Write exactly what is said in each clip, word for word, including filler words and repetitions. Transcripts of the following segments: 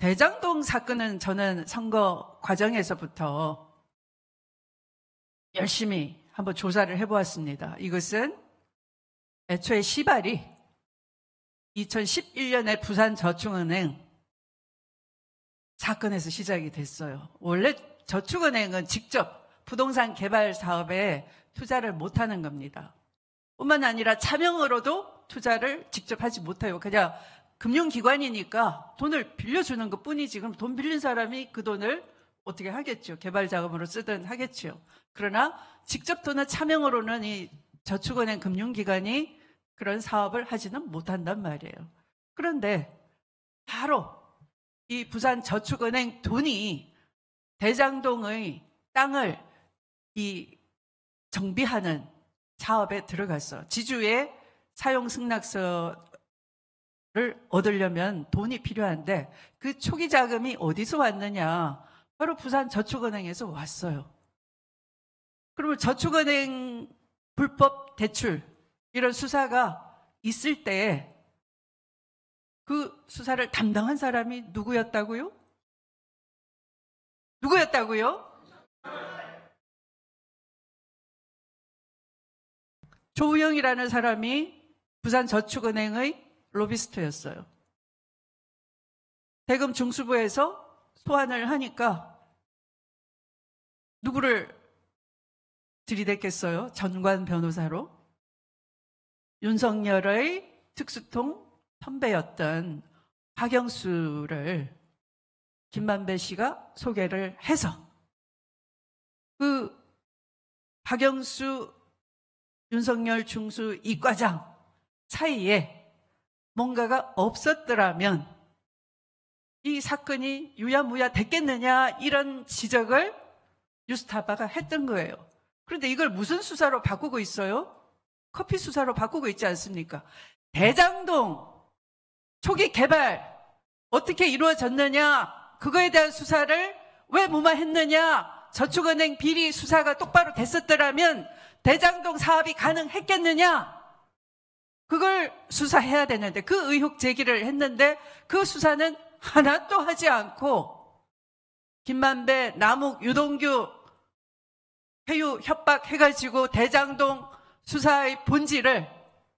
대장동 사건은 저는 선거 과정에서부터 열심히 한번 조사를 해보았습니다. 이것은 애초에 시발이 이천십일 년에 부산저축은행 사건에서 시작이 됐어요. 원래 저축은행은 직접 부동산 개발 사업에 투자를 못하는 겁니다. 뿐만 아니라 차명으로도 투자를 직접 하지 못해요. 그냥 금융기관이니까 돈을 빌려주는 것 뿐이지. 그럼 돈 빌린 사람이 그 돈을 어떻게 하겠죠? 개발 자금으로 쓰든 하겠죠. 그러나 직접 돈을 차명으로는 이 저축은행 금융기관이 그런 사업을 하지는 못한단 말이에요. 그런데 바로 이 부산저축은행 돈이 대장동의 땅을 이 정비하는 사업에 들어갔어. 지주의 사용 승낙서를 얻으려면 돈이 필요한데 그 초기 자금이 어디서 왔느냐? 바로 부산저축은행에서 왔어요. 그러면 저축은행 불법 대출 이런 수사가 있을 때 그 수사를 담당한 사람이 누구였다고요? 누구였다고요? 조우영이라는 사람이 부산저축은행의 로비스트였어요. 대검 중수부에서 소환을 하니까 누구를 들이댔겠어요? 전관 변호사로 윤석열의 특수통 선배였던 박영수를 김만배 씨가 소개를 해서 그 박영수 윤석열 중수 이과장 사이에 뭔가가 없었더라면 이 사건이 유야무야 됐겠느냐 이런 지적을 뉴스타파가 했던 거예요. 그런데 이걸 무슨 수사로 바꾸고 있어요? 커피 수사로 바꾸고 있지 않습니까? 대장동 초기 개발 어떻게 이루어졌느냐 그거에 대한 수사를 왜 무마했느냐 저축은행 비리 수사가 똑바로 됐었더라면 대장동 사업이 가능했겠느냐 그걸 수사해야 되는데 그 의혹 제기를 했는데 그 수사는 하나도 하지 않고 김만배, 남욱, 유동규 회유 협박해가지고 대장동 수사의 본질을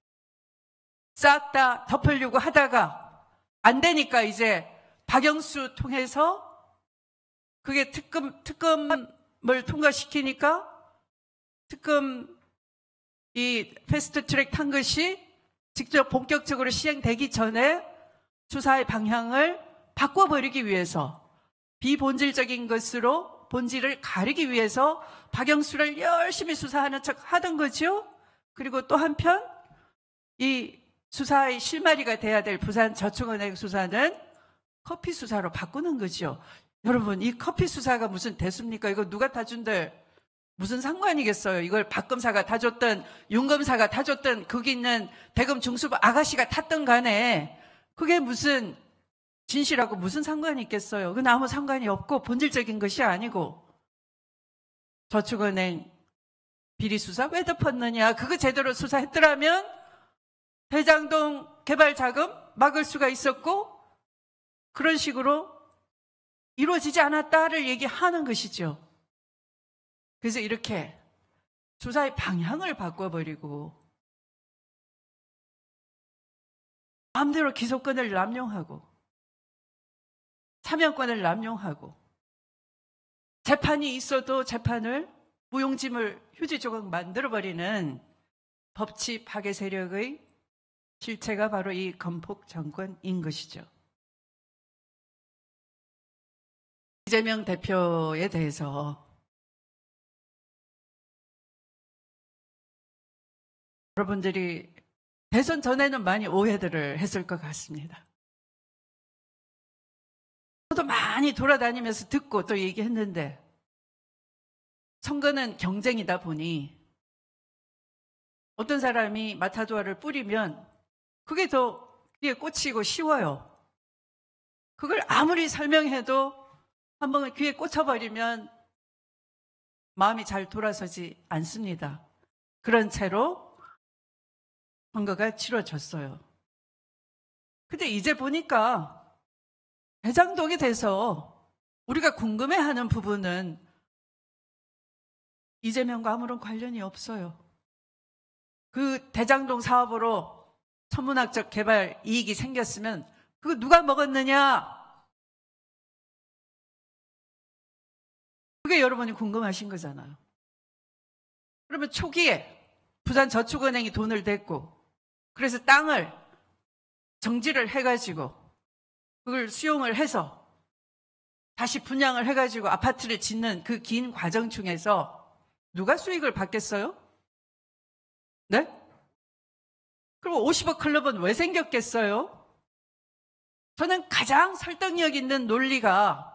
싹 다 덮으려고 하다가 안 되니까 이제 박영수 통해서 그게 특검, 특검을 통과시키니까 특검 이 패스트 트랙 탄 것이 직접 본격적으로 시행되기 전에 수사의 방향을 바꿔버리기 위해서 비본질적인 것으로 본질을 가리기 위해서 박영수를 열심히 수사하는 척 하던 거죠. 그리고 또 한편 이 수사의 실마리가 돼야 될 부산저축은행 수사는 커피 수사로 바꾸는 거죠. 여러분 이 커피 수사가 무슨 대수입니까? 이거 누가 타준들 무슨 상관이겠어요. 이걸 박 검사가 타줬든 윤 검사가 타줬든 거기 있는 대검 중수부 아가씨가 탔던 간에 그게 무슨 진실하고 무슨 상관이 있겠어요. 그건 아무 상관이 없고 본질적인 것이 아니고 저축은행 비리 수사 왜 덮었느냐 그거 제대로 수사했더라면 대장동 개발 자금 막을 수가 있었고 그런 식으로 이루어지지 않았다를 얘기하는 것이죠. 그래서 이렇게 수사의 방향을 바꿔버리고 마음대로 기소권을 남용하고 사면권을 남용하고 재판이 있어도 재판을 무용지물 휴지 조각 만들어버리는 법치 파괴 세력의 실체가 바로 이 건폭 정권인 것이죠. 이재명 대표에 대해서 여러분들이 대선 전에는 많이 오해들을 했을 것 같습니다. 저도 많이 돌아다니면서 듣고 또 얘기했는데 선거는 경쟁이다 보니 어떤 사람이 마타도아를 뿌리면 그게 더 귀에 꽂히고 쉬워요. 그걸 아무리 설명해도 한번 귀에 꽂혀버리면 마음이 잘 돌아서지 않습니다. 그런 채로 선거가 치러졌어요. 근데 이제 보니까 대장동에 대해서 우리가 궁금해하는 부분은 이재명과 아무런 관련이 없어요. 그 대장동 사업으로 천문학적 개발 이익이 생겼으면 그거 누가 먹었느냐? 그게 여러분이 궁금하신 거잖아요. 그러면 초기에 부산저축은행이 돈을 댔고 그래서 땅을 정지를 해가지고 그걸 수용을 해서 다시 분양을 해가지고 아파트를 짓는 그 긴 과정 중에서 누가 수익을 받겠어요? 네? 그리고 오십억 클럽은 왜 생겼겠어요? 저는 가장 설득력 있는 논리가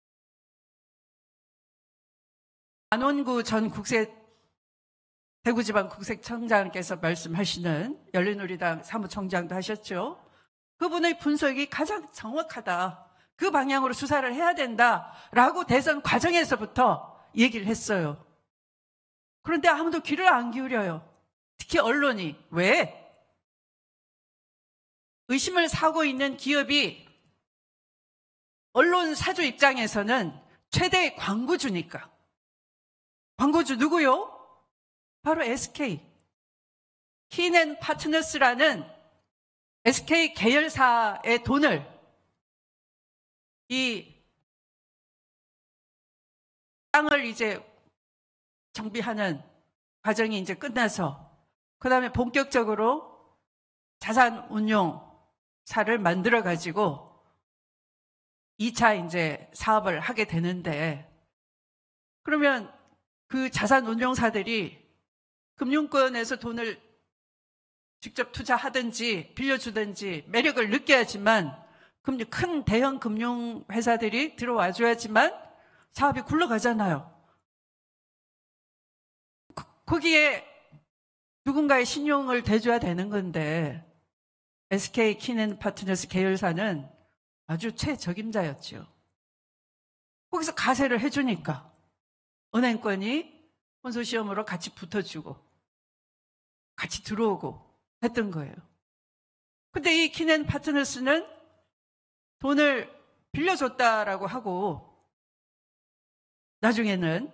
안원구 전 국세 대구지방 국세청장께서 말씀하시는 열린우리당 사무총장도 하셨죠. 그분의 분석이 가장 정확하다. 그 방향으로 수사를 해야 된다라고 대선 과정에서부터 얘기를 했어요. 그런데 아무도 귀를 안 기울여요. 특히 언론이. 왜? 의심을 사고 있는 기업이 언론 사주 입장에서는 최대 광고주니까. 광고주 누구요? 바로 에스케이. 키넨파트너스라는 에스케이 계열사의 돈을 이 땅을 이제 정비하는 과정이 이제 끝나서 그 다음에 본격적으로 자산운용사를 만들어 가지고 이 차 이제 사업을 하게 되는데 그러면 그 자산운용사들이 금융권에서 돈을 직접 투자하든지 빌려주든지 매력을 느껴야지만 큰 대형 금융회사들이 들어와줘야지만 사업이 굴러가잖아요. 거기에 누군가의 신용을 대줘야 되는 건데 에스케이 키넨파트너스 계열사는 아주 최적임자였죠. 거기서 가세를 해주니까 은행권이 컨소시엄으로 같이 붙어주고 같이 들어오고 했던 거예요. 근데 이 키넨파트너스는 돈을 빌려줬다라고 하고 나중에는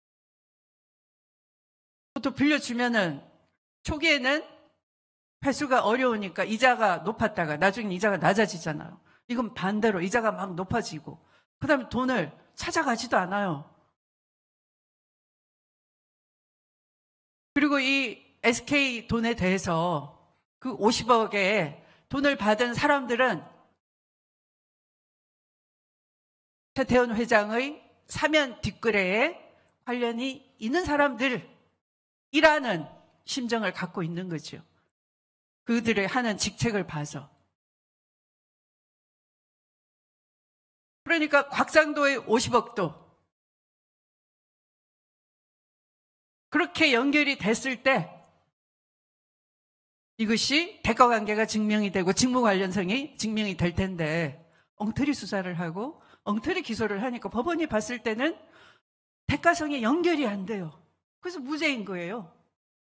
또 빌려주면은 초기에는 회수가 어려우니까 이자가 높았다가 나중에 이자가 낮아지잖아요. 이건 반대로 이자가 막 높아지고 그 다음에 돈을 찾아가지도 않아요. 그리고 이 에스케이 돈에 대해서 그 오십억에 돈을 받은 사람들은 최태원 회장의 사면 뒷거래에 관련이 있는 사람들이라는 심정을 갖고 있는 거죠. 그들의 하는 직책을 봐서. 그러니까 곽상도의 오십억도 그렇게 연결이 됐을 때 이것이 대가관계가 증명이 되고 직무 관련성이 증명이 될 텐데 엉터리 수사를 하고 엉터리 기소를 하니까 법원이 봤을 때는 대가성이 연결이 안 돼요. 그래서 무죄인 거예요.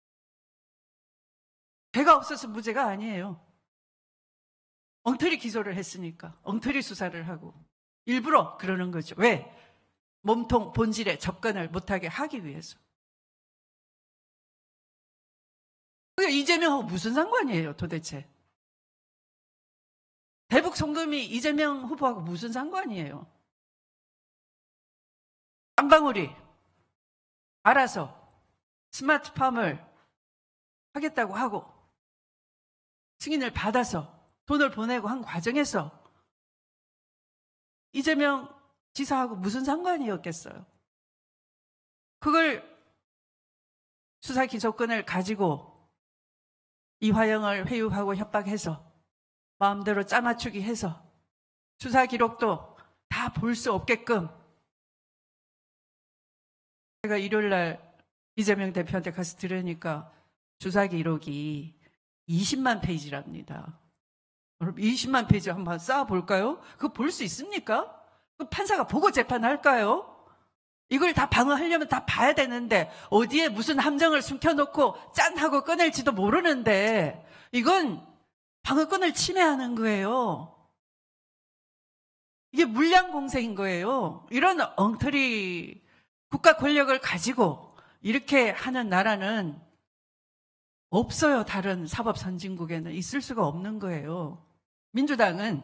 죄가 없어서 무죄가 아니에요. 엉터리 기소를 했으니까 엉터리 수사를 하고 일부러 그러는 거죠. 왜? 몸통 본질에 접근을 못하게 하기 위해서. 그게 이재명하고 무슨 상관이에요 도대체? 대북 송금이 이재명 후보하고 무슨 상관이에요? 깜방울이 알아서 스마트팜을 하겠다고 하고 승인을 받아서 돈을 보내고 한 과정에서 이재명 지사하고 무슨 상관이었겠어요? 그걸 수사 기소권을 가지고 이화영을 회유하고 협박해서 마음대로 짜맞추기 해서 수사 기록도 다 볼 수 없게끔 제가 일요일 날 이재명 대표한테 가서 들으니까 수사 기록이 이십만 페이지랍니다. 여러분 이십만 페이지 한번 쌓아볼까요? 그거 볼 수 있습니까? 그 판사가 보고 재판할까요? 이걸 다 방어하려면 다 봐야 되는데 어디에 무슨 함정을 숨겨놓고 짠 하고 꺼낼지도 모르는데 이건 방어권을 침해하는 거예요. 이게 물량 공세인 거예요. 이런 엉터리 국가 권력을 가지고 이렇게 하는 나라는 없어요. 다른 사법 선진국에는 있을 수가 없는 거예요. 민주당은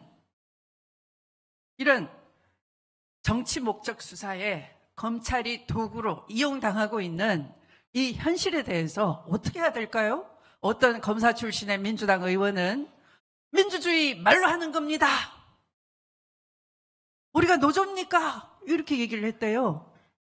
이런 정치 목적 수사에 검찰이 도구로 이용당하고 있는 이 현실에 대해서 어떻게 해야 될까요? 어떤 검사 출신의 민주당 의원은 민주주의 말로 하는 겁니다. 우리가 노조입니까? 이렇게 얘기를 했대요.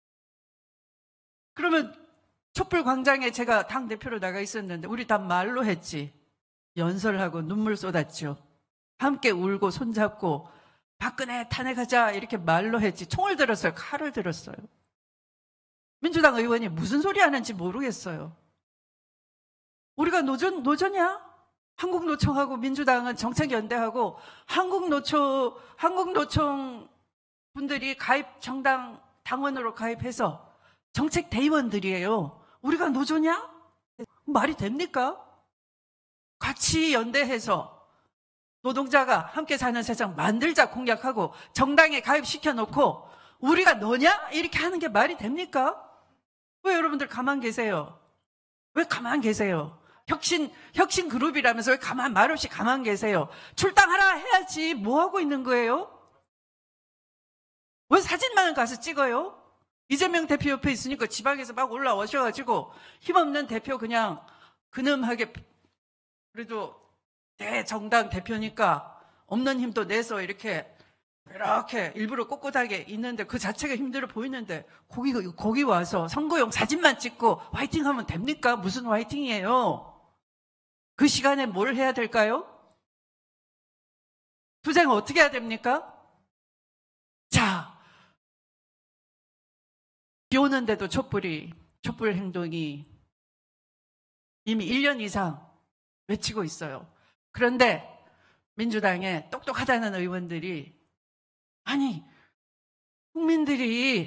그러면 촛불광장에 제가 당대표로 나가 있었는데 우리 다 말로 했지. 연설하고 눈물 쏟았죠. 함께 울고 손잡고 박근혜 탄핵하자 이렇게 말로 했지. 총을 들었어요? 칼을 들었어요? 민주당 의원이 무슨 소리 하는지 모르겠어요. 우리가 노조, 노조냐? 한국노총하고 민주당은 정책연대하고 한국노총, 한국노총 분들이 가입, 정당 당원으로 가입해서 정책 대의원들이에요. 우리가 노조냐? 말이 됩니까? 같이 연대해서 노동자가 함께 사는 세상 만들자 공약하고 정당에 가입시켜놓고 우리가 너냐? 이렇게 하는 게 말이 됩니까? 왜 여러분들 가만 계세요? 왜 가만 계세요? 혁신, 혁신 그룹이라면서 왜 가만, 말없이 가만 계세요? 출당하라 해야지 뭐 하고 있는 거예요? 왜 사진만 가서 찍어요? 이재명 대표 옆에 있으니까 지방에서 막 올라오셔가지고 힘없는 대표 그냥 근엄하게 그래도 대정당 대표니까 없는 힘도 내서 이렇게 이렇게 일부러 꼿꼿하게 있는데 그 자체가 힘들어 보이는데 거기, 거기 와서 선거용 사진만 찍고 화이팅 하면 됩니까? 무슨 화이팅이에요? 그 시간에 뭘 해야 될까요? 투쟁 어떻게 해야 됩니까? 자, 비 오는데도 촛불이, 촛불 행동이 이미 일 년 이상 외치고 있어요. 그런데 민주당의 똑똑하다는 의원들이 아니, 국민들이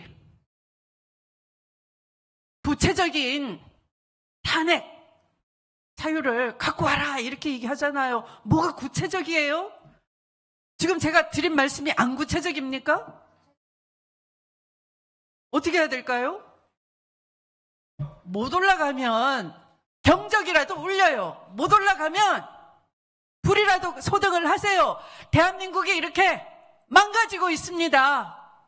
구체적인 탄핵 사유를 갖고 와라 이렇게 얘기하잖아요. 뭐가 구체적이에요? 지금 제가 드린 말씀이 안 구체적입니까? 어떻게 해야 될까요? 못 올라가면 경적이라도 울려요. 못 올라가면 불이라도 소등을 하세요. 대한민국이 이렇게 망가지고 있습니다.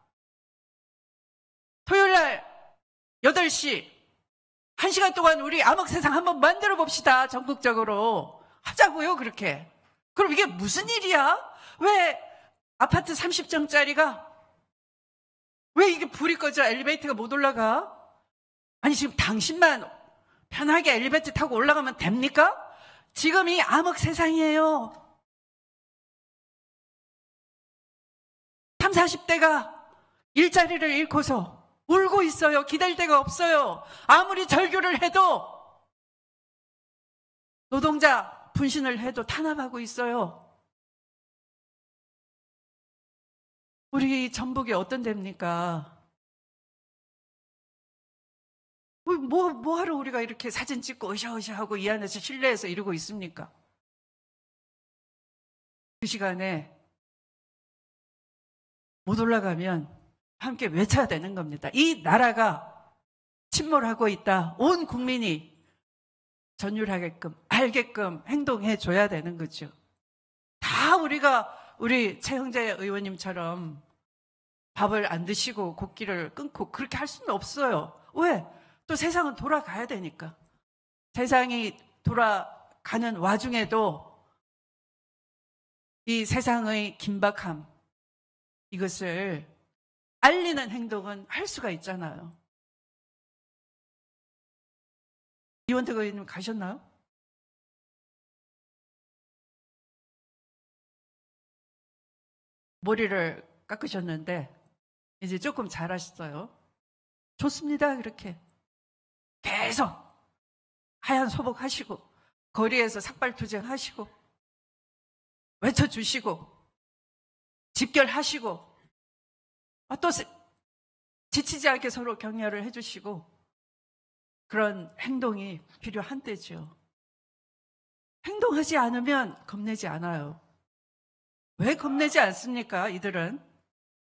토요일날 여덟 시 한 시간 동안 우리 암흑세상 한번 만들어 봅시다. 전국적으로 하자고요. 그렇게. 그럼 이게 무슨 일이야? 왜 아파트 삼십 정짜리가 왜 이게 불이 꺼져 엘리베이터가 못 올라가? 아니 지금 당신만 편하게 엘리베이터 타고 올라가면 됩니까? 지금 이 암흑세상이에요. 삼, 사십 대가 일자리를 잃고서 울고 있어요. 기댈 데가 없어요. 아무리 절규를 해도 노동자 분신을 해도 탄압하고 있어요. 우리 전북이 어떤 데입니까? 뭐, 뭐 하러 우리가 이렇게 사진 찍고 으쌰으쌰하고 이 안에서 실내에서 이러고 있습니까? 그 시간에 못 올라가면 함께 외쳐야 되는 겁니다. 이 나라가 침몰하고 있다. 온 국민이 전율하게끔 알게끔 행동해 줘야 되는 거죠. 다 우리가 우리 최형재 의원님처럼 밥을 안 드시고 곡기를 끊고 그렇게 할 수는 없어요. 왜? 또 세상은 돌아가야 되니까. 세상이 돌아가는 와중에도 이 세상의 긴박함 이것을 알리는 행동은 할 수가 있잖아요. 이원택 의원님 가셨나요? 머리를 깎으셨는데 이제 조금 잘하셨어요. 좋습니다. 그렇게 계속 하얀 소복 하시고 거리에서 삭발투쟁 하시고 외쳐주시고 집결하시고 아, 또 지치지 않게 서로 격려를 해주시고 그런 행동이 필요한 때죠. 행동하지 않으면 겁내지 않아요. 왜 겁내지 않습니까? 이들은